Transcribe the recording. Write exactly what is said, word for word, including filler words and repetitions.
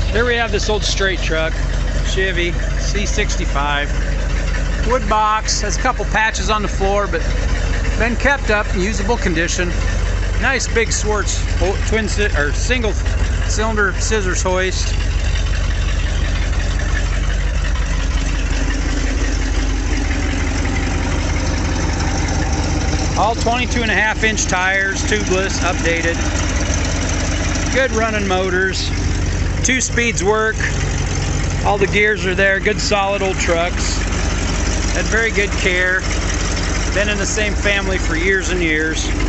Here we have this old straight truck, Chevy C sixty-five. Wood box, has a couple patches on the floor, but been kept up in usable condition. Nice big Swartz twin or single cylinder scissors hoist. All twenty-two and a half inch tires, tubeless, updated. Good running motors. Two speeds work. All the gears are there. Good solid old trucks. Had very good care. Been in the same family for years and years.